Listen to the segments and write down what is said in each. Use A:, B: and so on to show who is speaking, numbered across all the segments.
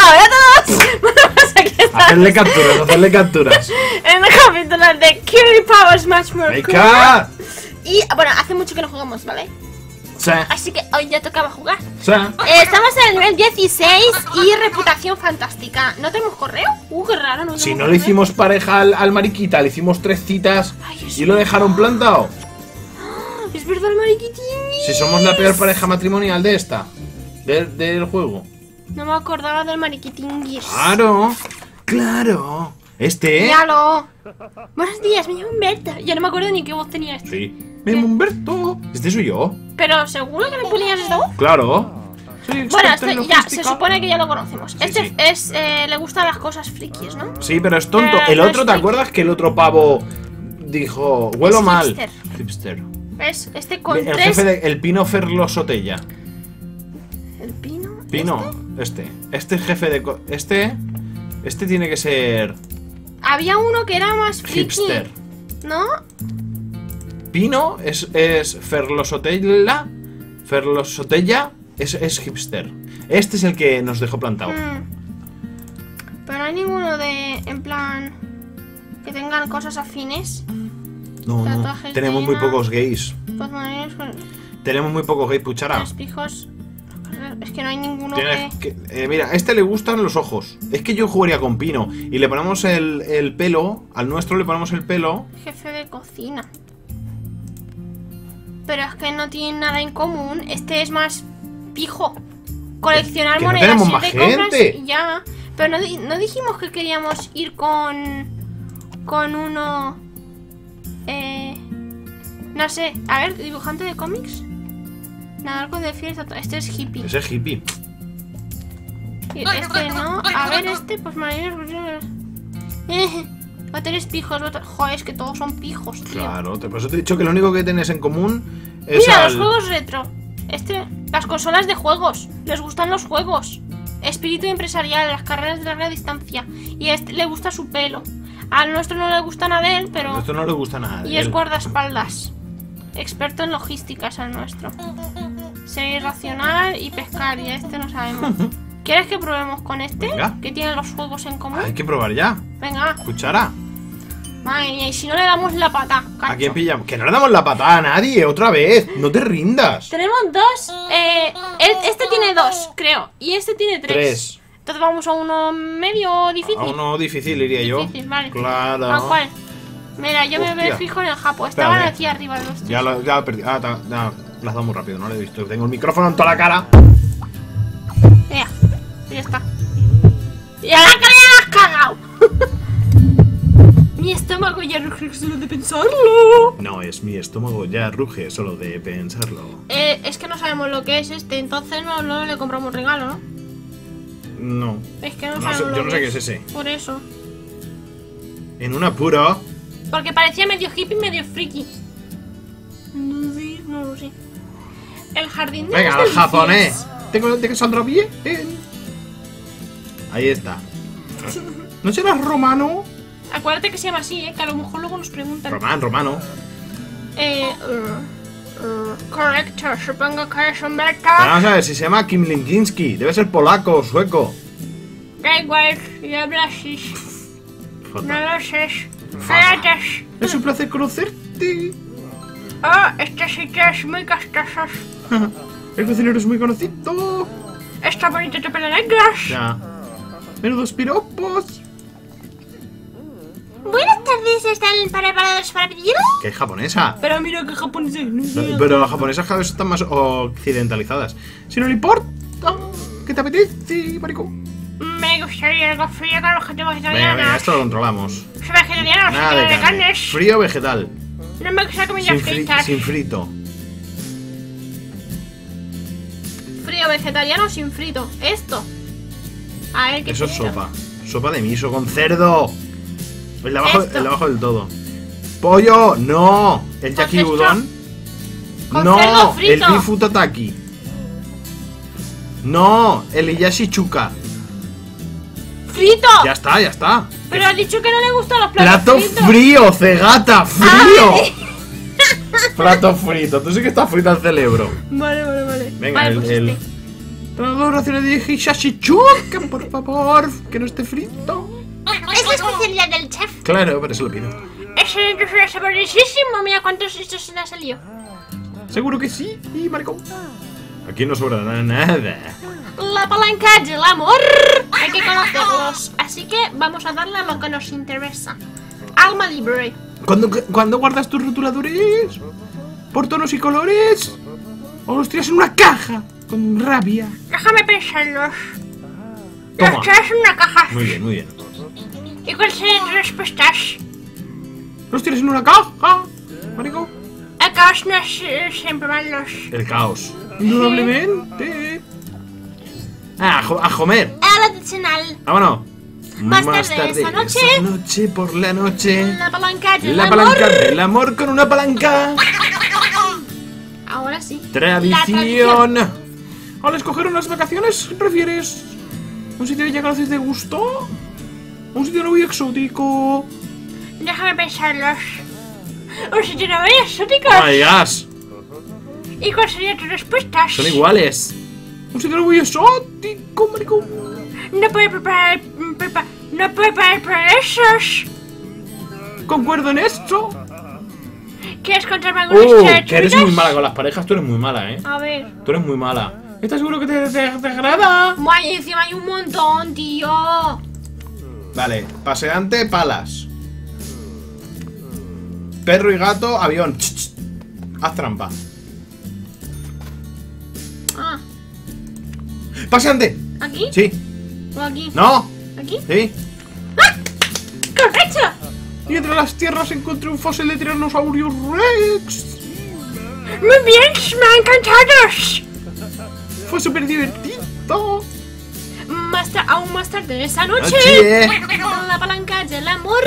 A: ¡Hola a todos! Pues aquí estamos.
B: Hacerle capturas.
A: En el capítulo de Kirby Power Smash Bros.
B: ¡Venga!
A: Y bueno, hace mucho que no jugamos, ¿vale?
B: Sí.
A: Así que hoy ya tocaba jugar.
B: Sí.
A: Estamos en el nivel 16 y reputación fantástica. ¿No tenemos correo? Qué raro, no.
B: Si no le hicimos pareja al mariquita, le hicimos 3 citas.
A: Ay,
B: y lo dejaron plantado.
A: Es verdad, el mariquitín.
B: Si somos la peor pareja matrimonial de esta. Del juego.
A: No me acordaba del mariquitinguis.
B: Claro. Claro.
A: Míralo. Buenos días, me llamo Humberto. Ya no me acuerdo ni qué voz tenía este.
B: Sí. Me llamo Humberto. Este soy yo.
A: Pero ¿seguro que me ponías esta voz?
B: Claro. Soy
A: Bueno,
B: experta en
A: ya,
B: logística.
A: se supone que ya lo conocemos.
B: Sí.
A: Le gustan las cosas frikis, ¿no?
B: Sí, pero es tonto. El
A: no
B: otro,
A: es
B: ¿te
A: friki.
B: acuerdas que el otro pavo dijo, huelo
A: Es
B: mal?
A: hipster.
B: Hipster.
A: ¿Ves? Este con
B: El
A: tres...
B: jefe de... El Pino Ferlosotella.
A: ¿El pino?
B: Pino. Este jefe de... Este tiene que ser...
A: Había uno que era más friki.
B: Hipster.
A: ¿No?
B: Pino es Ferlosotella. Ferlosotella es hipster. Este es el que nos dejó plantado.
A: Pero no hay ninguno de... En plan... Que tengan cosas afines.
B: No,
A: Tatuajes
B: tenemos
A: de
B: muy
A: Emma.
B: pocos gays.
A: Pues maneras con...
B: Tenemos muy pocos gays, Puchara.
A: Los pijos... Es que no hay ninguno
B: Tienes mira, a este le gustan los ojos. Es que yo jugaría con Pino. Y le ponemos el pelo. Al nuestro le ponemos el pelo.
A: Jefe de cocina. Pero es que no tienen nada en común. Este es más pijo. Coleccionar
B: Que no
A: monedas
B: tenemos
A: y
B: más
A: de compras
B: gente.
A: y ya. Pero no dijimos que queríamos ir con uno. No sé. A ver, dibujante de cómics. Nadar de fiesta. Este es hippie.
B: Ese es hippie.
A: Y este no. A ver, este, pues baterías pijos. Joder, es que todos son pijos, tío.
B: Claro, por eso te he dicho que lo único que tenés en común es
A: Mira, los juegos retro. Las consolas de juegos. Les gustan los juegos. Espíritu empresarial, las carreras de larga distancia. Y a este le gusta su pelo. Al nuestro no le gusta nada de él, pero...
B: Esto no le gusta nada.
A: Y es guardaespaldas. Experto en logísticas al nuestro. Ser irracional y pescar. Y a este no sabemos. ¿Quieres que probemos con este?
B: Venga.
A: Que tienen los juegos en común.
B: Hay que probar ya.
A: Venga.
B: Cuchara.
A: Madre mía, y si no le damos la pata,
B: ¿A quién pillamos? Que no le damos la patada a nadie, otra vez. No te rindas.
A: Tenemos dos. Este tiene dos, creo. Y este tiene tres. Entonces vamos a uno medio difícil.
B: A uno difícil iría yo.
A: Difícil, vale.
B: Claro.
A: ¿A cuál? Mira, yo me
B: Hostia.
A: fijo en el japo. Estaban
B: Espérate.
A: aquí arriba los tres.
B: Ya lo he perdido. Ya lo has dado muy rápido, no lo he visto. Tengo el micrófono en toda la cara.
A: Mira, ya está. ¡Y a la cara ya la has cagado! Mi estómago ya ruge solo de pensarlo.
B: No, es mi estómago ya ruge solo de pensarlo.
A: Es que no sabemos lo que es este, entonces no le compramos regalo, ¿no?
B: No.
A: Es que no
B: No
A: sabemos
B: sé,
A: lo
B: yo no
A: que
B: sé qué es ese.
A: Por eso.
B: En un apuro.
A: Porque parecía medio hippie y medio friki. No lo sé. El jardín de
B: Venga,
A: las
B: al
A: delicias.
B: japonés. Tengo el de que saldrá bien. Ahí está. ¿No serás romano?
A: Acuérdate que se llama así, que a lo mejor luego nos preguntan.
B: Romano.
A: Correcto, supongo que es Humberto.
B: Vamos a ver si se llama Kim Linkinski. Debe ser polaco o sueco.
A: Da igual, y hablas así. No lo sé.
B: Faja.
A: Fíjate.
B: Es un placer conocerte.
A: Este sitio es muy castoso.
B: El cocinero es muy conocido.
A: Está bonito tu pelenegras.
B: Ya. Menudos piropos.
A: Buenas tardes, ¿están preparados para pedirlo?
B: Que es japonesa.
A: Pero mira que japonés.
B: Pero las japonesas cada vez están más occidentalizadas. Si no le importa, ¿qué te apetece, marico?
A: Me gustaría algo frío con los objetivos
B: Venga,
A: vegetarianos.
B: esto lo controlamos.
A: Soy vegetariano,
B: Nada
A: soy
B: de
A: de
B: carne.
A: carnes.
B: Frío o vegetal.
A: No me gusta comidas fritas.
B: Sin frito.
A: Frío vegetariano sin frito. Esto. A ver qué
B: Eso es
A: frito.
B: sopa. Sopa de miso con cerdo. El de abajo,
A: Esto.
B: el de abajo del todo. Pollo, no. El yaki
A: esto.
B: udon.
A: Con
B: No.
A: cerdo frito.
B: El bifu tataki. No. El iyashi chuka.
A: ¡Frito!
B: Ya está, ya está.
A: Pero ha dicho que no le gustan los platos
B: Plato
A: fritos.
B: frío, cegata, frío.
A: Ay.
B: Plato frito. Tú sí que estás frito al cerebro.
A: Vale.
B: Venga,
A: Vale, pues
B: el-
A: este.
B: Trago raciones de Hisashichuka, por favor, que no esté frito.
A: Es la especialidad del chef.
B: Claro, pero eso lo pido.
A: Ese es saborosísimo. Mira cuántos estos se le ha salido.
B: Seguro que sí, y maricón. Aquí no sobrará nada.
A: La palanca del amor. Hay que conocerlos. Así que vamos a darle a lo que nos interesa. Alma libre.
B: ¿Cuándo guardas tus rotuladores? ¿Por tonos y colores? ¿O los tiras en una caja? Con rabia.
A: Déjame pensarlos.
B: Toma.
A: Los traes en una caja.
B: Muy bien, muy bien.
A: ¿Y cuáles serían tus respuestas?
B: ¿Los tiras en una caja, marico?
A: El caos no es siempre malos.
B: El caos. Indudablemente. Ah, a Homer.
A: El adicional.
B: Vámonos.
A: Más tarde esa noche.
B: Esa noche por la noche.
A: La palanca del
B: La
A: amor.
B: palanca del amor con una palanca.
A: Ahora sí.
B: Tradición. Al escoger unas vacaciones, ¿prefieres un sitio que ya conoces de gusto? ¿Un sitio muy exótico?
A: Déjame pensarlos. Un sitio muy exótico.
B: ¡No digas!
A: ¿Y cuáles serían tus respuestas?
B: Son iguales. Un sitio muy exótico, marico.
A: No puedo preparar... no puedo preparar esos.
B: Concuerdo en esto.
A: ¿Quieres contarme alguna historia de tu
B: Que eres
A: vida?
B: muy mala con las parejas, tú eres muy mala,
A: A ver.
B: Tú eres muy mala. ¿Estás seguro que te agrada?
A: Guay, encima hay un montón, tío.
B: Vale, paseante, palas. Perro y gato, avión. Haz trampa.
A: Ah,
B: ¡Paseante!
A: ¿aquí?
B: Sí.
A: ¿O aquí?
B: ¿No?
A: ¿Aquí?
B: Sí.
A: ¡Correcto!
B: Y entre las tierras encontré un fósil de Tyrannosaurus Rex.
A: Muy bien, me ha encantado.
B: Fue súper divertido.
A: Aún más tarde esa noche.
B: Noche.
A: Con la palanca del amor.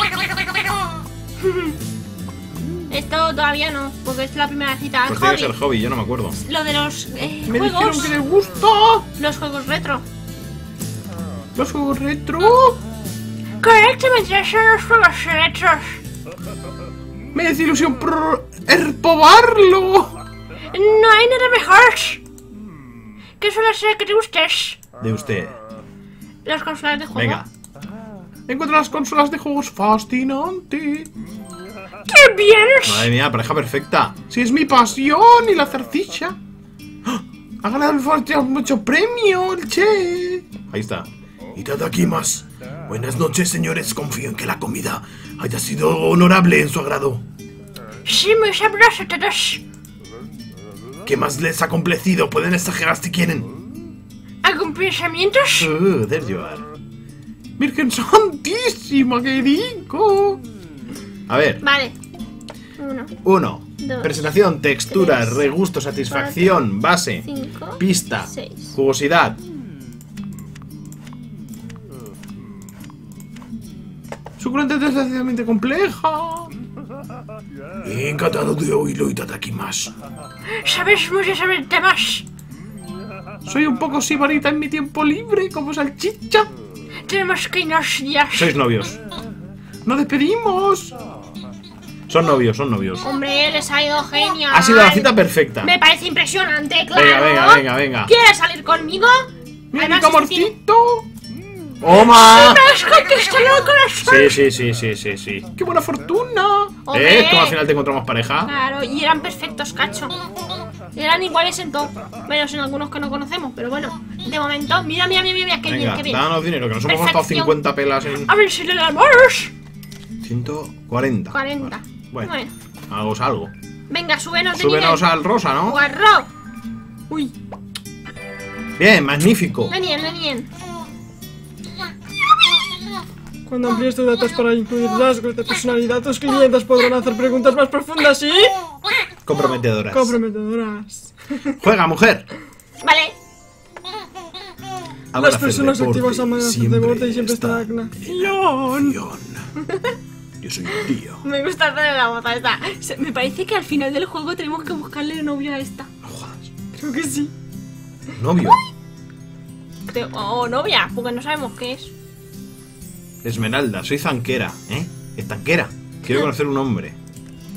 A: Esto todavía no, porque es la primera cita al
B: Pues tiene que
A: hobby.
B: ser hobby, yo no me acuerdo.
A: Lo de los
B: Me
A: juegos.
B: dijeron que les gustó.
A: Los juegos retro.
B: Los juegos retro.
A: Correctamente, son los juegos retros.
B: Me hace ilusión probarlo.
A: No hay nada mejor. ¿Qué suele ser que te gustes?
B: De usted.
A: Las consolas de juego.
B: Venga. Encuentro las consolas de juegos fascinante.
A: ¡Qué bien!
B: Madre mía, pareja perfecta. Si es mi pasión y la zarcilla. ¡Ah! Ha ganado el fuerte mucho premio, el Che. Ahí está. Itadakimasu. Buenas noches, señores. Confío en que la comida haya sido honorable en su agrado.
A: Sí, muy sabroso todos.
B: ¿Qué más les ha complecido? Pueden exagerar si quieren.
A: ¿Algún pensamientos?
B: There you are. Virgen Santísima, qué rico. A ver.
A: Vale.
B: 1.
A: Dos,
B: Presentación, textura,
A: 3,
B: regusto, satisfacción, base,
A: 5,
B: pista,
A: 6.
B: jugosidad. Suculenta y desgraciadamente compleja. Encantado de oírlo, Itadakimasu.
A: ¿Sabes mucho sobre el tema?
B: Soy un poco sibarita en mi tiempo libre, como salchicha.
A: Tenemos que irnos ya.
B: Sois novios. ¡Nos despedimos! Son novios, son novios.
A: Hombre, les ha ido genial.
B: Ha sido la cita perfecta.
A: Me parece impresionante, claro.
B: Venga, venga, venga, venga.
A: ¿Quieres salir conmigo?
B: ¡Mi
A: Además,
B: rico
A: este tiene-
B: amorcito! ¡Oma!
A: ¡Me has contestado el corazón!
B: Sí. ¡Qué buena fortuna!
A: Hombre.
B: Como al final te encontramos pareja.
A: Claro, y eran perfectos, cacho. Eran iguales en todo. Menos en algunos que no conocemos, pero bueno. De momento, mira, qué bien,
B: Venga,
A: qué bien.
B: danos dinero, que nos hemos gastado
A: Perfección.
B: 50 pelas en...
A: A ver si le damos.
B: 140.
A: 40.
B: Bueno, hagamos algo.
A: Venga, súbenos de
B: Súbenos
A: nivel.
B: al rosa, ¿no?
A: Guarro. Uy,
B: Bien, magnífico.
A: ven.
C: Cuando amplíes tus datos para incluir rasgos de personalidad, tus clientes podrán hacer preguntas más profundas y
B: Comprometedoras.
C: comprometedoras.
B: Juega, mujer.
A: Vale.
B: Habrá
C: Las
B: hacer
C: personas
B: deporte,
C: activas aman hacer deporte y siempre
B: está
C: estarán en
B: acción. Yo soy un tío.
A: Me gusta hacer la moza esta. Me parece que al final del juego tenemos que buscarle novio a esta.
B: No jodas.
C: Creo que sí.
B: Novio.
A: O novia, porque no sabemos qué es.
B: Esmeralda, soy zanquera, ¿eh? Estanquera. Quiero conocer un hombre.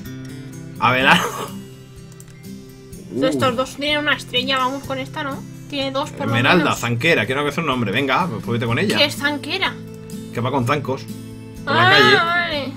B: Abelardo.
A: Estos dos tienen una estrella, vamos con esta, ¿no? Tiene 2 por lo
B: Esmeralda,
A: menos.
B: zanquera, quiero que sea un nombre. Venga, pues vete con ella.
A: ¿Qué es zanquera?
B: Que va con zancos. Por la calle.
A: Vale.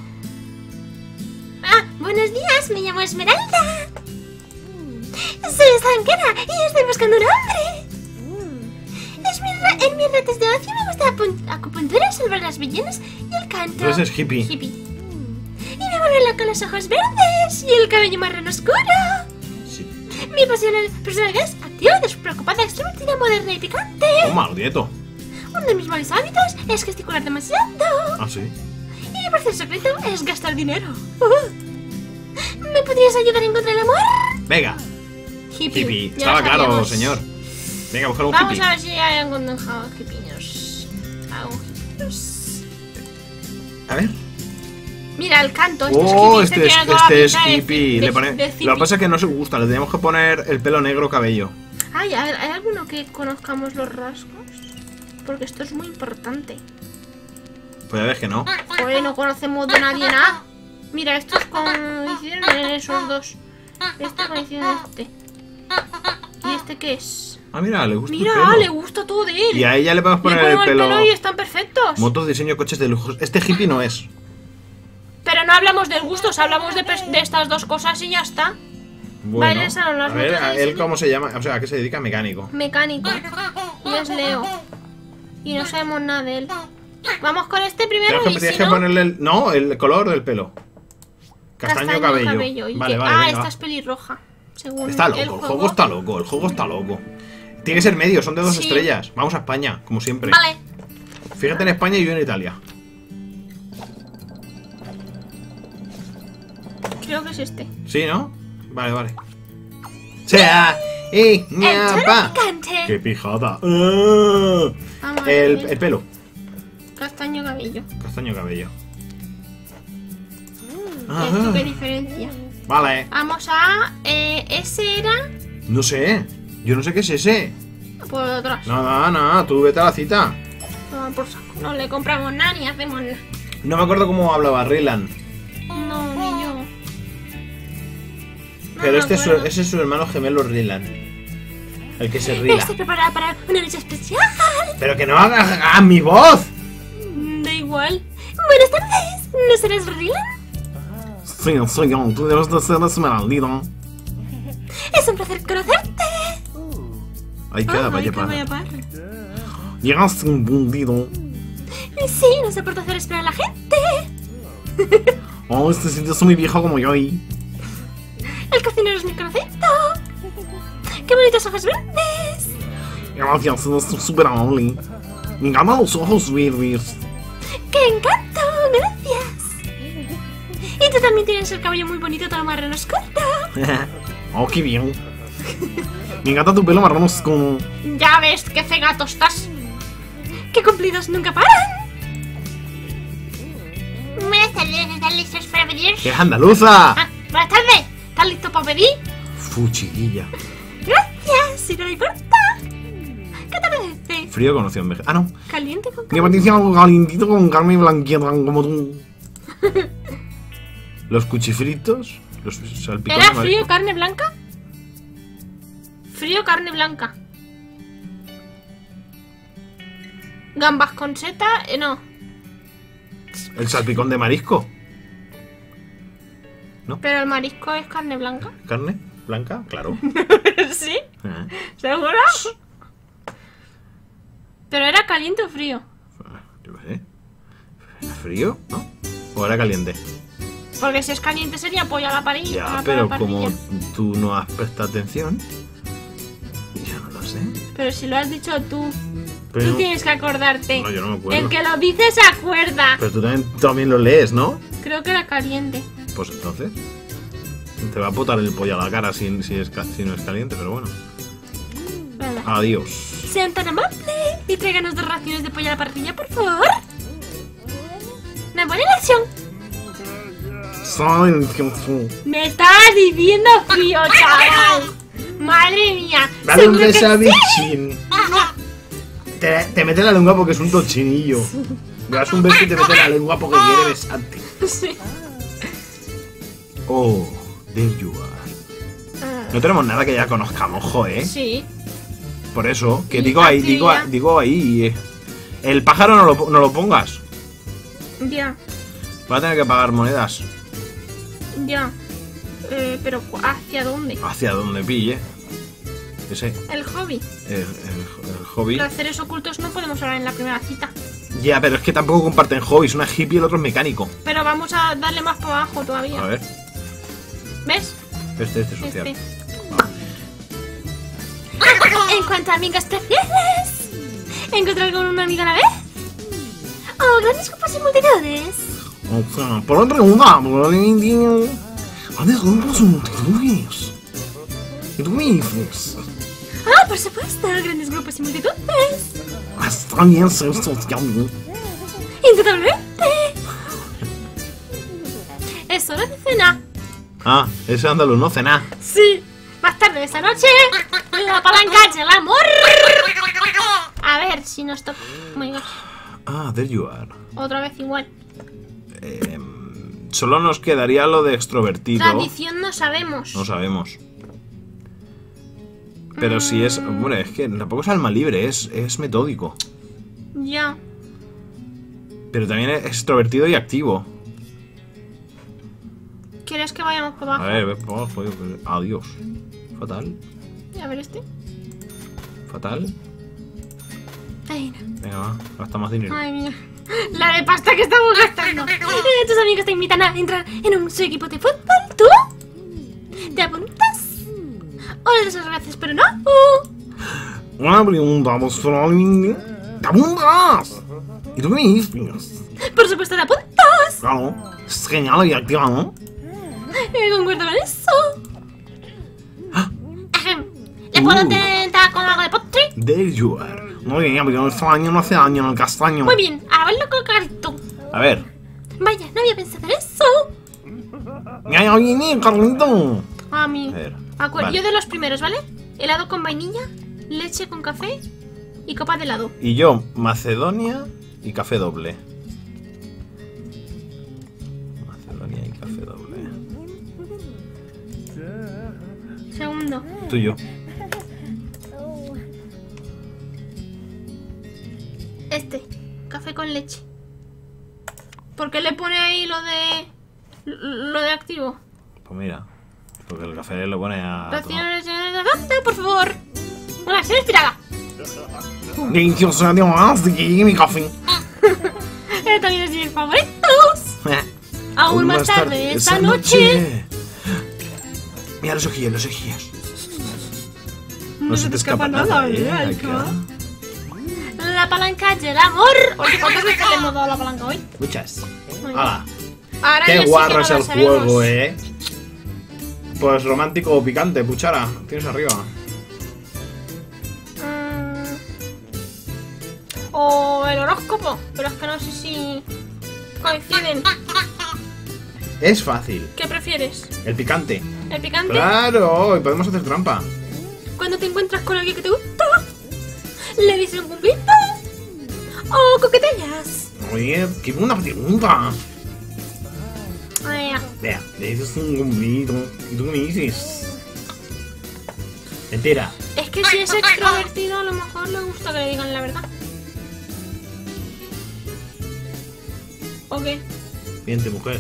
D: Buenos días, me llamo Esmeralda. Soy zanquera y estoy buscando un hombre. En mis ratos de ocio me gusta la acupuntura, salvar las ballenas y el canto.
B: Tú eres hippie.
A: Hippie.
D: Y me vuelvo loca con los ojos verdes y el cabello marrón oscuro.
B: Sí.
D: Mi personalidad es activa, despreocupada, extrovertida, moderna y picante.
B: Toma, dieto.
D: Uno de mis malos hábitos es gesticular demasiado.
B: Ah, sí.
D: Y mi placer secreto es gastar dinero. ¿Me podrías ayudar a encontrar el amor?
B: Venga,
A: Hippie.
B: hippie.
A: Ya
B: Estaba
A: lo
B: claro,
A: sabíamos.
B: señor. Venga, buscar un
A: Vamos
B: hippie.
A: a ver si hay algún hippiños. Algún hippiños.
B: A ver.
A: Mira, el canto. Este
B: Oh,
A: es hippie.
B: este
A: tiene toda la
B: es
A: pinta de-
B: hippie.
A: de-
B: Le pone-
A: de
B: Lo
A: hippie.
B: que pasa es que no se gusta, le tenemos que poner el pelo negro cabello.
A: Ay, a ver, ¿hay alguno que conozcamos los rasgos? Porque esto es muy importante.
B: Pues ya ves que no.
A: Joder, no conocemos de nadie nada. Mira, estos coinciden en esos dos. Este coincide en este. ¿Y este qué es?
B: Ah, mira, le gusta
A: Mira,
B: el pelo.
A: le gusta todo de él.
B: Y a ella le podemos
A: Le
B: poner
A: ponemos
B: el pelo.
A: y están perfectos.
B: Motos, diseño, coches de lujo. Este hippie no es.
A: Pero no hablamos de gustos, hablamos de estas dos cosas y ya está.
B: Bueno,
A: Vale, esas son las
B: a ver,
A: motos de
B: ¿a él
A: diseño.
B: cómo se llama? O sea, ¿a qué se dedica? Mecánico.
A: Mecánico. Y es Leo. Y no sabemos nada de él. Vamos con este primero y
B: Tienes
A: si
B: que
A: no...
B: ponerle el... No, el color del pelo. Castaño cabello.
A: Y
B: Vale,
A: que-
B: vale, venga,
A: esta
B: va.
A: es pelirroja. Según
B: Está loco, el juego está loco, el juego está loco. Tiene que ser medio, son de 2
A: Sí.
B: estrellas. Vamos a España, como siempre.
A: Vale.
B: Fíjate en España y yo en Italia.
A: Creo que es este.
B: ¿Sí, no? Vale, vale. ¡Sea! ¡Y! ¡Ñapa!
D: Picante.
B: ¡Qué pijada! ¡Ah!
A: Vamos a ver.
B: El pelo.
A: Castaño cabello.
B: Castaño cabello.
A: ¿Esto qué diferencia?
B: Vale.
A: Vamos a... ese era...
B: No sé. Yo no sé qué es ese.
A: Por detrás.
B: No, tú vete a la cita.
A: Toma por saco. No le compramos nada ni hacemos nada.
B: No me acuerdo cómo hablaba Ryland.
A: No, ni yo. No
B: Pero
A: me
B: ese
A: acuerdo.
B: es su hermano gemelo Ryland. El que se ría.
D: Estoy preparada para una noche especial.
B: Pero que no haga mi voz.
A: Da igual.
D: Buenas tardes. ¿No serás Ryland?
B: Sí, soy yo. Tú debes de ser Esmeraldita.
D: Es un placer conocerte.
B: Ahí queda, vaya
A: vaya
B: para.
A: par.
B: Llegaste un bundido.
D: Sí, no soporto hacer esperar a la gente.
B: Oh, este sitio es muy viejo como yo ahí.
D: El cocinero es mi conocito. ¡Qué bonitos ojos verdes!
B: Gracias, eres súper amable. Me encantan los ojos verdes.
D: ¡Qué encanto! ¡Gracias! Y tú también tienes el cabello muy bonito, todo marrón oscuro.
B: Oh, qué bien. Me encanta tu pelo marrón oscuro.
A: Ya ves qué cegato estás.
D: ¡Qué cumplidos nunca paran!
A: Buenas tardes, ¿están listos para pedir?
B: ¡Qué andaluza!
A: Ah, buenas tardes. ¿Estás listo para pedir?
B: Fuchiguilla.
D: ¡Gracias! Si no le importa. ¿Qué te parece?
B: Frío con opción vegana. Ah, no.
D: Caliente con
B: Me apetece algo calientito con carne blanquita como tú. Los cuchifritos. Los salpicones.
A: ¿Era frío carne blanca? Frío carne blanca. Gambas con seta, no.
B: El salpicón de marisco.
A: Pero el marisco es carne blanca.
B: ¿Carne blanca? Claro.
A: ¿Sí?
B: Ah,
A: ¿Seguro? ¿Pero era caliente o frío?
B: yo qué sé. ¿Era frío? ¿No? ¿O era caliente?
A: Porque si es caliente sería pollo a la parrilla.
B: Ya, pero como tú no has prestado atención. Yo no lo sé.
A: Pero si lo has dicho tú,
B: Pero,
A: tú tienes que acordarte.
B: no, yo no me acuerdo.
A: El que lo dice se acuerda.
B: Pero tú también lo lees, ¿no?
A: Creo que era caliente.
B: Pues entonces. Te va a botar el pollo a la cara si no es caliente, pero bueno.
A: Venga.
B: Adiós.
D: Sean tan amables y tráiganos 2 raciones de pollo a la parrilla, por favor. Una buena elección.
A: Me estabas diciendo frío, chaval. Madre mía.
B: Dale un
A: seguro que
B: beso a
A: sí.
B: Bichín. Te mete la lengua porque es un tochinillo. Le das un beso y te mete la lengua porque quiere besarte.
A: Sí.
B: Oh, there you are. No tenemos nada que ya conozcamos, joe.
A: Sí.
B: Por eso, que
A: Y
B: digo ahí,
A: actividad.
B: digo ahí. El pájaro no lo pongas.
A: Ya,
B: Va a tener que pagar monedas.
A: ya. Pero ¿hacia dónde?
B: Hacia donde pille. Ese,
A: El hobby.
B: el hobby.
A: Los seres ocultos no podemos hablar en la primera cita.
B: Ya, pero es que tampoco comparten hobbies. Una hippie y el otro es mecánico.
A: Pero vamos a darle más para abajo todavía.
B: A ver,
A: ¿Ves?
B: este es social.
A: Este.
D: En cuanto a amigas prefieres, ¿encontrar con una amiga a la vez? ¿O grandes grupos y multitudes?
B: O sea, por otra pregunta, ¿cuántos grupos son multitudes? ¿Y tú me dices?
D: Ah, por supuesto, grandes grupos y multitudes.
B: Está bien ser social.
D: Indudablemente. Es hora de cena.
B: Ah, ese andaluz no cena.
A: Sí. Más tarde esa noche, la palanca del amor. A ver si nos toca. Oh my gosh.
B: Ah, there you are.
A: Otra vez igual.
B: Solo nos quedaría lo de extrovertido.
A: Tradición no sabemos.
B: No sabemos. Pero si es... Bueno, es que tampoco es alma libre, es metódico.
A: Ya.
B: Pero también es extrovertido y activo.
A: ¿Quieres que vayamos por
B: A
A: abajo?
B: ver, por abajo. Adiós. Fatal.
A: A ver este.
B: Fatal.
D: Ay, no.
B: Venga, va. Gasta más dinero.
A: Ay, mía. La de pasta que estamos gastando.
D: Tus amigos te invitan a entrar en su equipo de fútbol. ¿Tú? ¿Te apuntas? O le das las gracias, pero no.
B: Una pregunta, pues probablemente... ¡Te apuntas! ¿Y tú qué me dices?
D: Por supuesto, te apuntas.
B: Claro. Es genial y activa, ¿no?
D: Concuerdo con eso.
A: Ahem. ¿Le puedo tentar con algo de postre?
B: There you are. Muy bien, porque el extraño no hace daño en el castaño.
A: Muy bien, a verlo con carito.
B: A ver.
D: Vaya, no había pensado en eso.
B: ¡Ya viene, Carlito!
A: A mí.
B: A ver.
A: Yo de los primeros, ¿vale? Helado con vainilla, leche con café y copa de helado.
B: Y yo, Macedonia y café doble. Macedonia y café doble.
A: Segundo.
B: Tuyo.
A: Este, café con leche. ¿Por qué le pone ahí lo de activo?
B: Pues mira. Porque el café lo pone a...
A: Por favor. Una acción inspirada.
B: Delicioso, además de que llegue mi café.
A: También es mis favoritos. Aún más tarde esta noche.
B: Mira los ojillos, los ojillos.
A: No se te escapa nada,
B: Aika.
A: La palanca del amor. Oye, ¿cuántas veces le hemos dado la palanca hoy?
B: Muchas.
A: Muy bien.
B: ¡Hala!
A: Ahora ya
B: ¡Qué
A: sí que
B: guarro
A: no
B: es
A: lo
B: el
A: sabemos.
B: juego, Pues romántico o picante, puchara. Tienes arriba.
A: O el horóscopo. Pero es que no sé si coinciden.
B: Es fácil.
A: ¿Qué prefieres?
B: El picante.
A: ¿El picante?
B: Claro, y podemos hacer trampa.
A: Cuando te encuentras con alguien que te gusta, le dices un cumplido o coqueteas.
B: Oye, qué buena pregunta.
A: Ay, ya.
B: Vea, le dices un cumplido. ¿Y tú qué me dices? Entera.
A: Es que si es extrovertido, a lo mejor le gusta que le digan la verdad. ¿O qué?
B: Miente, mujer.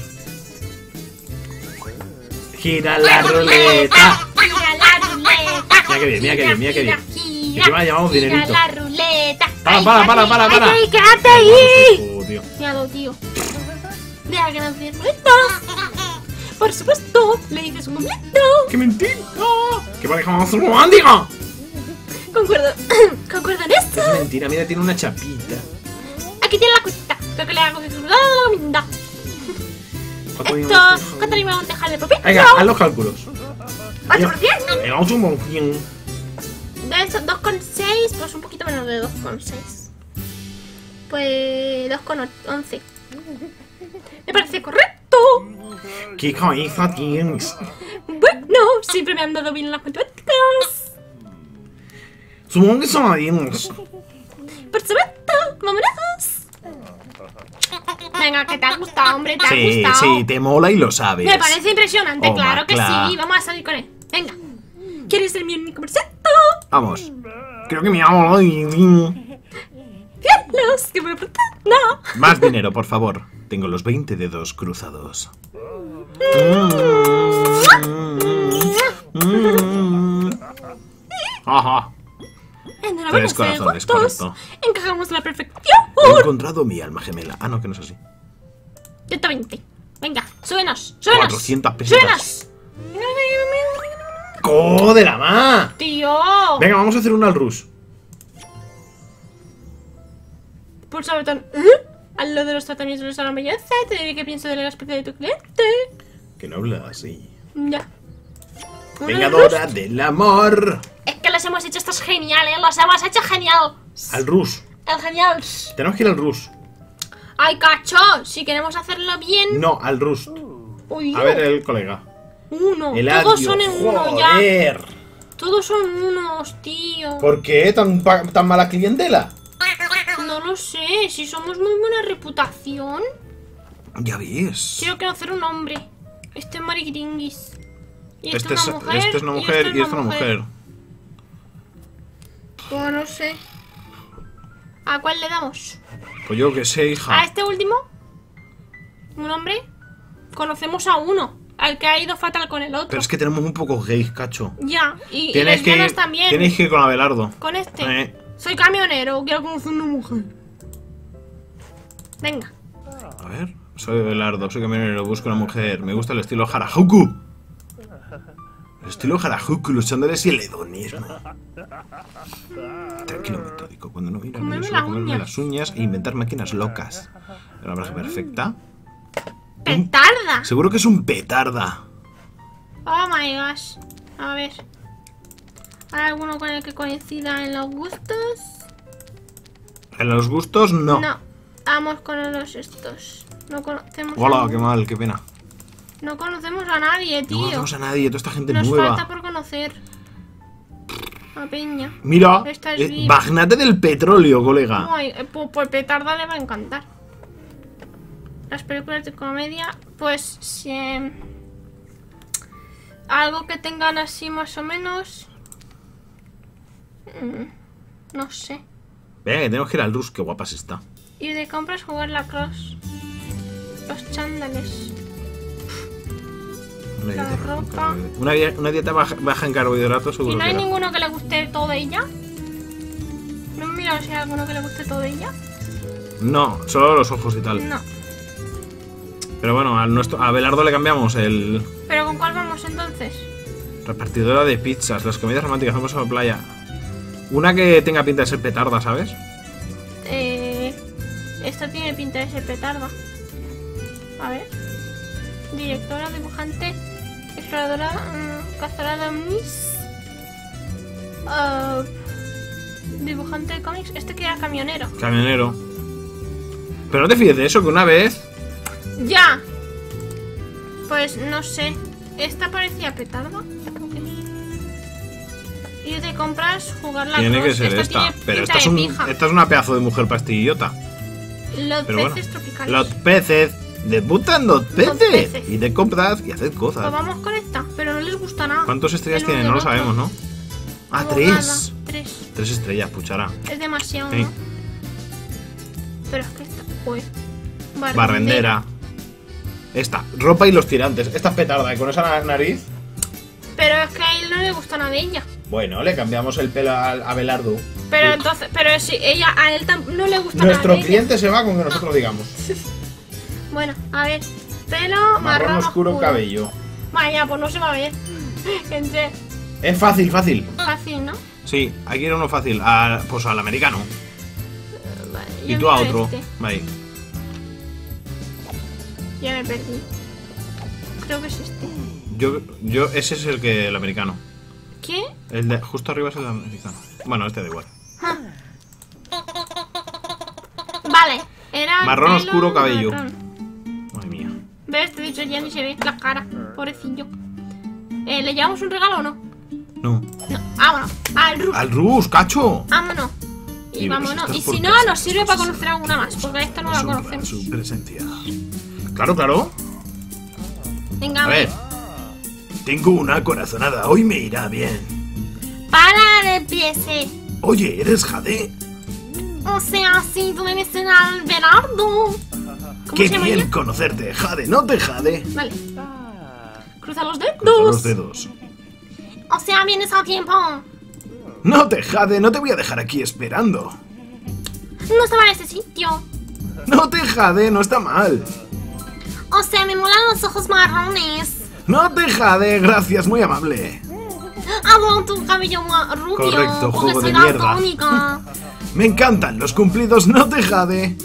B: Gira la ruleta.
A: Gira la ruleta.
B: Mira que bien, mira que bien, mira que bien. Y encima llevamos
A: Gira
B: dinerito.
A: la ruleta.
B: Para.
A: Ay, quédate ahí.
B: Oh, tío.
A: Míralo, tío. Deja que nos den ruletas. Por supuesto, le dices un momento.
B: ¡Qué mentira! ¡Qué pareja más romántica!
A: Concuerdo. Concuerdo en esto.
B: Es mentira, mira, tiene una chapita.
A: Aquí tiene la cuenta. Creo que le hago que se la minda. Esto, ¿cuánto le vamos a dejar de propina?
B: Venga, haz los cálculos.
A: 8%.
B: El 8%.
A: De estos 2,6, pues un poquito menos de 2,6. Pues 2,11. Me parece correcto.
B: ¿Qué cabeza tienes?
A: Bueno, siempre me han dado bien las matemáticas.
B: Supongo que sabemos.
A: Por supuesto, vámonos. Venga, que te ha gustado, hombre, te ha
B: Sí,
A: gustado.
B: sí, te mola y lo sabes.
A: Me parece impresionante,
B: Toma,
A: claro que
B: claro.
A: sí. Vamos a salir con él. Venga. ¿Quieres ser mi único presento?
B: Vamos. Creo que me llamo...
D: ¡Cielos! ¡Que me lo no!
B: Más dinero, por favor. Tengo los 20 dedos cruzados. Ajá.
D: Enhorabuena,
B: 3 corazones,
D: juntos
B: correcto.
D: encajamos a la perfección.
B: He encontrado mi alma gemela. Ah, no, que no es así.
D: 120. Venga, súbenos, súbenos.
B: 400 pesetas.
D: ¡Súbenos!
B: ¡Joder, la ma!
A: ¡Tío!
B: Venga, vamos a hacer un al rush.
A: Pulsa el botón al lado de los tratamientos de los salón belleza. Te diré qué pienso del aspecto de tu cliente.
B: Que no habla así.
A: Ya.
B: Vengadora del amor.
A: Es que las hemos hecho, esto es genial, ¿eh? Las hemos hecho genial.
B: Al rush.
A: El genial.
B: Tenemos que ir al rush.
A: ¡Ay, cacho! Si queremos hacerlo bien.
B: No, al rush.
A: Uy,
B: A ver el colega.
A: uno.
B: El
A: Todos
B: adio.
A: son en uno ya.
B: Joder.
A: Todos son unos, tío.
B: ¿Por qué tan mala clientela?
A: No lo sé. Si somos muy buena reputación.
B: Ya ves.
A: Quiero conocer un hombre. Este es Marigringuis. Y
B: Este es una mujer y esta una mujer.
A: Pues no sé. ¿A cuál le damos?
B: Pues yo que sé,
A: ¿A
B: hija.
A: este último? ¿Un hombre? Conocemos a uno. Al que ha ido fatal con el otro.
B: Pero es que tenemos un poco gays, cacho.
A: Ya. Y
B: Tienes que
A: lesbianas
B: ir,
A: también.
B: tienes que ir con Abelardo.
A: Con este. Soy camionero. Quiero conocer una mujer. Venga.
B: A ver. Soy Abelardo, soy camionero, busco una mujer. Me gusta el estilo Harajuku. El estilo Harajuku, los chándales y el hedonismo. Tranquilo, metódico. Cuando no mira,
A: Comerme
B: no solo
A: las
B: comerme
A: uñas.
B: las uñas e inventar máquinas locas. La verdad perfecta.
A: ¡Petarda!
B: Seguro que es un petarda.
A: Oh my gosh. A ver. ¿Hay alguno con el que coincida en los gustos?
B: En los gustos, no.
A: No. Vamos con los estos. No conocemos
B: Hola,
A: a
B: qué mal, qué pena.
A: No conocemos a nadie,
B: No
A: tío.
B: conocemos a nadie, toda esta gente
A: Nos
B: nueva.
A: falta por conocer. A Peña.
B: Mira,
A: Esta es viva.
B: magnate del petróleo, colega.
A: Ay, pues petarda le va a encantar. Las películas de comedia, pues si, algo que tengan así más o menos. No sé.
B: Venga, que tenemos que ir al Rus, qué guapa se está.
A: Ir de compras, jugar la cross. Los chándales. La ropa.
B: Una dieta baja en carbohidratos,
A: ¿Y
B: seguro
A: no
B: que
A: hay
B: era.
A: ninguno que le guste todo de ella? ¿No he mirado si hay alguno que le guste todo de ella?
B: No, solo los ojos y tal.
A: No.
B: Pero bueno, a Abelardo le cambiamos el...
A: ¿Pero con cuál vamos entonces?
B: Repartidora de pizzas, las comidas románticas, vamos a la playa. Una que tenga pinta de ser petarda, ¿sabes?
A: Esta tiene pinta de ser petarda. A ver. Directora, dibujante, exploradora, cazadora de ovnis. Dibujante de cómics. Este que era camionero.
B: Camionero. Pero no te fíes de eso, que una vez...
A: ¡Ya! Pues no sé. ¿Esta parecía petarda? ¿O qué? Ir de compras, jugar la
B: Tiene que
A: cross.
B: ser esta.
A: Tiene
B: Pero
A: pinta
B: esta
A: de pija.
B: es una pedazo de mujer pastillota.
A: Los
B: Pero
A: peces
B: bueno,
A: tropicales.
B: los peces. Debutan los peces.
A: peces.
B: Y de compras y haced
A: Pues
B: cosas.
A: vamos con esta, pero no les gusta nada.
B: ¿Cuántas estrellas
A: El
B: tiene? No lo
A: ordenador.
B: sabemos, ¿no? Ah,
A: Abogada,
B: 3.
A: 3.
B: 3 estrellas, puchara.
A: Es demasiado,
B: Sí.
A: ¿no? Pero es que esta... Pues...
B: Barrendera. Esta, ropa y los tirantes. Esta es petarda, ¿eh? Con esa nariz.
A: Pero es que a él no le gusta nada de ella.
B: Bueno, le cambiamos el pelo a Abelardo.
A: Pero entonces... Pero si ella... A él no le gusta
B: Nuestro
A: nada de
B: cliente se va con que nosotros digamos.
A: ella. Bueno, a ver. Pelo
B: Marrón oscuro, cabello.
A: Vaya, pues no se va a ver. Entre...
B: Es fácil, fácil.
A: Fácil, ¿no?
B: Sí, hay que ir a uno fácil. Pues al americano.
A: Vale,
B: Y
A: yo
B: tú a
A: miro
B: otro.
A: este.
B: Vale.
A: Ya me perdí. Creo que es este.
B: Ese es el americano.
A: ¿Qué?
B: El de justo arriba es el americano. Bueno, este da igual.
A: Vale. Era
B: Marrón
A: pelo
B: oscuro, cabello.
A: marrón.
B: Madre mía.
A: ¿Ves? Te he dicho, ya ni se ve la cara. Pobrecillo. ¿Le llevamos un regalo o no?
B: No.
A: No. Vámonos. Al Rus.
B: ¡Al Rus, cacho!
A: Vámonos. Y
B: Y
A: vámonos.
B: estás
A: Y
B: por
A: si no,
B: casa,
A: nos sirve para conocer alguna más. Porque a esta no la conocemos.
B: Su presencia. Claro, claro.
A: Venga,
B: A ver. Tengo una corazonada. Hoy me irá bien.
A: Para de piese.
B: Oye, ¿eres Jade?
A: O sea, sí, tú debes ser Alberardo. ¿Cómo
B: Qué
A: se llama
B: bien
A: ella?
B: conocerte, Jade, no te Jade.
A: Vale. Cruza los dedos.
B: Cruza los dedos.
A: O sea, vienes a tiempo.
B: No te Jade, no te voy a dejar aquí esperando.
A: No estaba en ese sitio.
B: No te Jade, no está mal.
A: O sea, me molan los ojos marrones.
B: No te Jade, gracias, muy amable.
A: Adoro tu cabello rubio.
B: Correcto,
A: porque
B: juego
A: soy
B: de mierda.
A: daltónica.
B: Me encantan los cumplidos, no te Jade.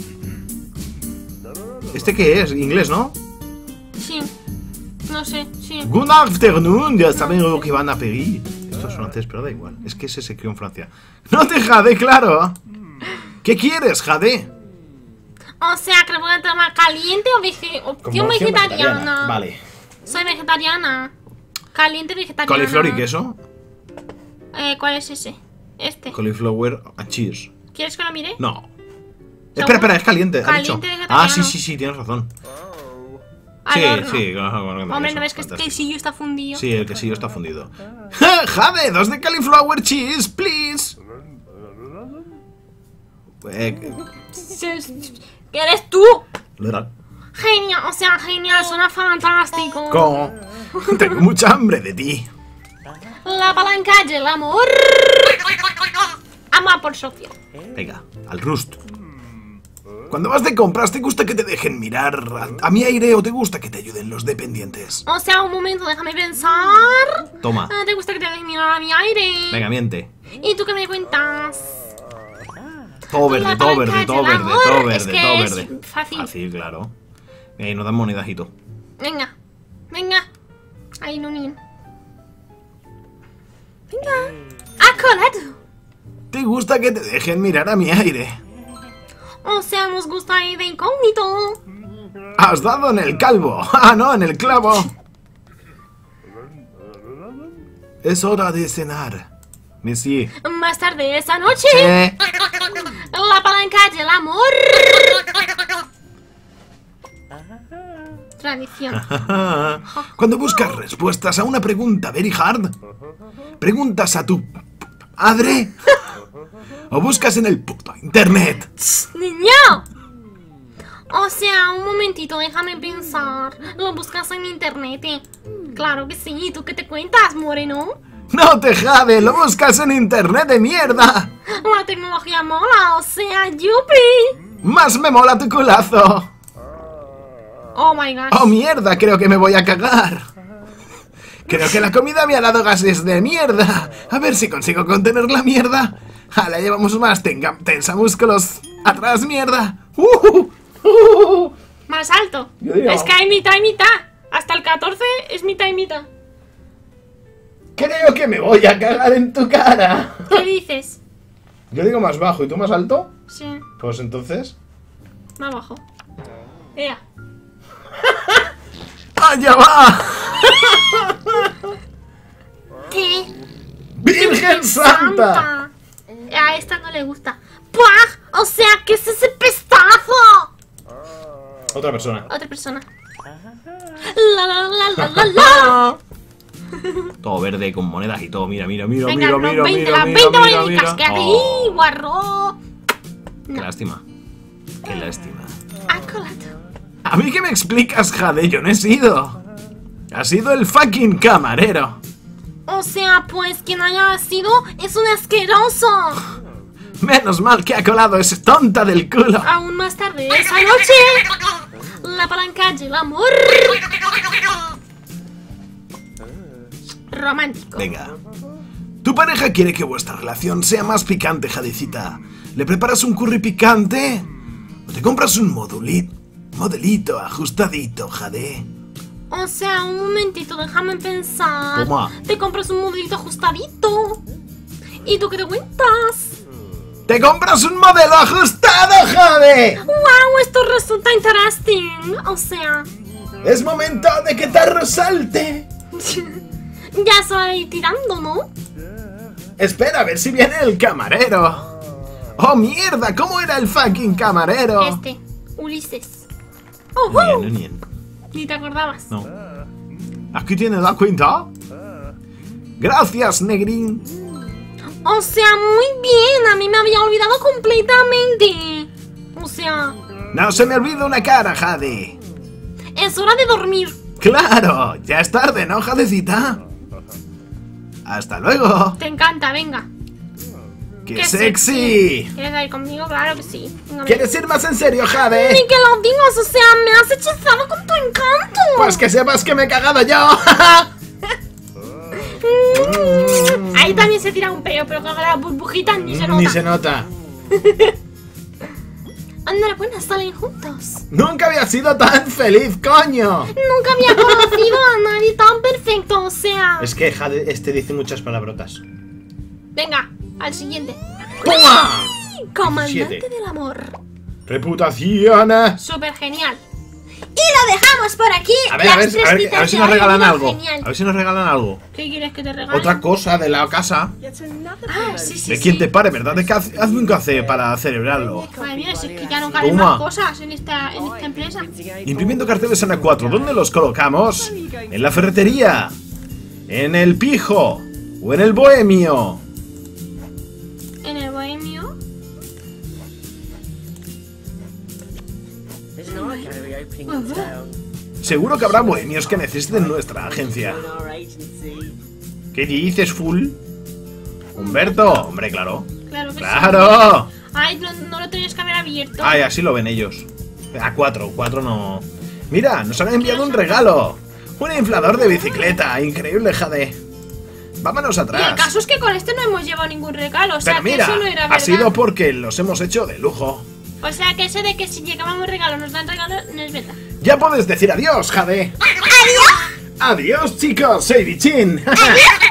B: ¿Este qué es? Inglés, ¿no?
A: Sí. No sé, sí.
B: Good afternoon, ya saben lo que van a pedir. Esto es francés, pero da igual. Es que ese se crió en Francia. No te Jade, claro. ¿Qué quieres, Jade?
A: O sea, que le voy a tomar caliente o opción vegetariana.
B: Vale.
A: Soy vegetariana. Caliente vegetariana.
B: ¿Cauliflower y queso?
A: ¿Cuál es ese? Este.
B: Cauliflower and cheese.
A: ¿Quieres que lo mire?
B: No. Espera, es caliente. Ha
A: Caliente
B: dicho.
A: vegetariano.
B: Ah, sí, tienes razón.
A: Al
B: Sí,
A: horno.
B: sí.
A: Hombre, ¿no ves que este quesillo está fundido?
B: Sí, el quesillo está fundido. Jade, 2 de cauliflower cheese, please.
A: ¿Qué eres tú?
B: Literal.
A: Genial, o sea, genial, suena fantástico.
B: ¿Cómo? Tengo mucha hambre de ti.
A: La palanca del amor. Ama por Sofía.
B: Venga, al rust. Cuando vas de compras, ¿te gusta que te dejen mirar a mi aire o te gusta que te ayuden los dependientes?
A: O sea, un momento, déjame pensar.
B: Toma.
A: ¿Te gusta que te dejen mirar a mi aire?
B: Venga, miente.
A: ¿Y tú qué me cuentas?
B: Todo verde,
A: La
B: todo
A: palanca
B: verde, todo
A: del
B: verde,
A: amor.
B: todo
A: Es
B: verde,
A: que
B: todo
A: es
B: verde.
A: fácil.
B: Fácil, claro. Y ahí nos dan monedajito.
A: Venga, venga. Ahí no ni. Venga. ¡Acolado!
B: ¿Te gusta que te dejen mirar a mi aire?
A: O sea, nos gusta ir de incógnito.
B: Has dado en el calvo. Ah, no, en el clavo. Es hora de cenar. Monsieur.
A: Más tarde esa noche.
B: ¿Eh?
A: La palanca del amor. Tradición.
B: Cuando buscas respuestas a una pregunta very hard, preguntas a tu padre o buscas en el puto internet.
A: ¡Niño! O sea, un momentito, déjame pensar. Lo buscas en internet. Claro que sí. ¿Tú qué te cuentas, moreno?
B: No te jade, lo buscas en internet de mierda.
A: La tecnología mola, o sea, yupi.
B: Más me mola tu culazo.
A: Oh my gosh.
B: Oh mierda, creo que me voy a cagar. Creo que la comida me ha dado gases de mierda. A ver si consigo contener la mierda. La llevamos más, tensa músculos. Atrás, mierda.
A: Más alto.
B: Yo digo-
A: Es que hay mitad y mitad. Hasta el 14 es mitad y mitad.
B: Creo que me voy a cagar en tu cara.
A: ¿Qué dices?
B: Yo digo más bajo y tú más alto.
A: Sí,
B: Pues entonces.
A: más abajo. Ea.
B: ¡Allá va!
A: ¿Qué?
B: ¡Virgen Santa!
A: A esta no le gusta. ¡Puah! O sea, ¿qué es ese pestazo?
B: Otra persona.
A: Otra persona. La la la la la la.
B: Todo verde con monedas y todo. Mira.
A: Venga, los 20, las 20 moneditas que aquí,
B: Oh,
A: guarro.
B: qué lástima. Qué lástima.
A: Acolado.
B: ¿A mí qué me explicas, Jade? Yo no he sido. Ha sido el fucking camarero.
A: O sea, pues quien haya sido es un asqueroso.
B: Menos mal que ha colado ese tonta del culo.
A: Aún más tarde esa noche, la palanca del amor. Romántico.
B: Venga. Tu pareja quiere que vuestra relación sea más picante, Jadecita. ¿Le preparas un curry picante? ¿O te compras un modelito ajustadito, Jade?
A: O sea, un momentito, déjame pensar.
B: Toma.
A: Te compras un modelito ajustadito. ¿Y tú qué te cuentas?
B: ¡Te compras un modelo ajustado, Jade!
A: ¡Wow! Esto resulta interesting. O sea,
B: Es momento de que te resalte.
A: ya estoy tirando, ¿no?
B: Espera a ver si viene el camarero. ¡Oh, mierda! ¿Cómo era el fucking camarero?
A: Este, Ulises. ¡Oh! Ni te acordabas.
B: No. ¿Aquí tiene la cuenta? Gracias, negrín.
D: O sea, muy bien. A mí me había olvidado completamente. O sea,
B: No se me olvida una cara, Jade.
D: es hora de dormir.
B: ¡Claro! Ya es tarde, ¿no, Jadecita? ¡Hasta luego!
A: Te encanta, venga.
B: ¡Qué
A: ¡Qué
B: sexy!
A: ¿Quieres ir conmigo? Claro que sí. Venga,
B: ¿Quieres ir más en serio, Jade?
D: Ni que lo digas, o sea, me has hechizado con tu encanto.
B: Pues que sepas que me he cagado yo.
A: venga. Ahí también se tira un peo, pero con las burbujitas ni se nota.
B: Ni se nota.
D: Enhorabuena, salen juntos.
B: Nunca había sido tan feliz, coño.
D: Nunca había conocido a nadie tan perfecto, o sea.
B: Es que Jade dice muchas palabrotas.
A: Venga, al siguiente.
B: ¡Toma!
D: Comandante
B: 17.
D: del amor.
B: Reputación.
A: Súper genial.
D: Y lo dejamos por aquí.
B: A ver si nos regalan algo. A ver si nos regalan algo.
A: ¿Qué quieres que te regale?
B: Otra cosa de la casa.
A: Ah, sí, sí,
B: De
A: sí.
B: quien te pare, ¿verdad? De que hazme un café para celebrarlo.
A: Madre mía, si es que ya no caben
B: Toma.
A: más cosas en esta empresa.
B: Imprimiendo carteles en A4. ¿Dónde los colocamos? En la ferretería. En el pijo. O en el bohemio.
A: En el bohemio.
B: Seguro que habrá bohemios que necesiten nuestra agencia. ¿Qué dices, Full? Humberto. Hombre, claro.
A: Claro que sí.
B: ¡Claro!
A: Ay, no lo tenías que haber abierto.
B: Ay, así lo ven ellos. A4 no. Mira, nos han enviado un regalo. Un inflador de bicicleta. Increíble, Jade. Vámonos
A: Y el
B: atrás.
A: caso es que con este no hemos llevado ningún regalo. O sea,
B: Pero
A: que
B: mira,
A: eso no era
B: ha
A: verdad.
B: sido porque los hemos hecho de lujo.
A: O sea, que eso de que si llegábamos regalo nos dan regalo no es verdad.
B: Ya puedes decir adiós, Jade. Adiós, chicos. Soy Bichin.
D: Adiós.